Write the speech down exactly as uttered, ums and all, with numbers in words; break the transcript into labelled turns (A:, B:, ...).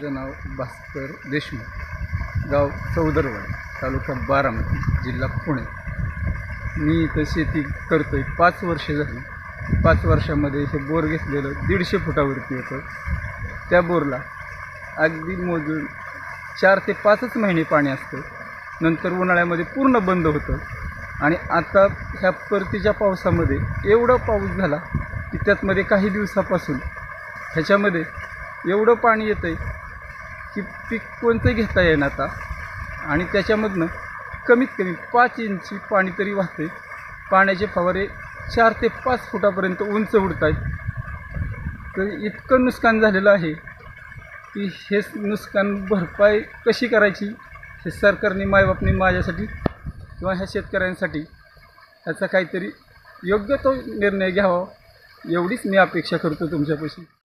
A: माझं नाव भास्कर देशमुख, गाव चौदरवाडी, तालुका बारामती, जिल्हा पुणे। मी इथं शेती करतो आहे, पाच वर्षे झाली। पाच वर्षामध्ये हे बोर घेतलेलं दीडशे फुटावरती होतं। त्या बोरला अगदी मोजून चार ते पाचच महिने पाणी असतं, नंतर उन्हाळ्यामध्ये पूर्ण बंद होतं। आणि आता ह्या परतीच्या पावसामध्ये एवढा पाऊस झाला की त्यातमध्ये काही दिवसापासून ह्याच्यामध्ये एवढं पाणी येतं आहे की पीक कोणतं घेता येईना आता। आणि त्याच्यामधनं कमीत कमी पाच इंची पाणी तरी वाहतं आहे। पाण्याचे फवारे चार ते पाच फुटापर्यंत उंच उडत आहेत। तर इतकं नुकसान झालेलं आहे की हे नुकसान भरपाई कशी करायची हे सरकारने मायबापने माझ्यासाठी किंवा ह्या शेतकऱ्यांसाठी ह्याचा काहीतरी योग्य तो निर्णय घ्यावा, एवढीच मी अपेक्षा करतो तुमच्यापाशी।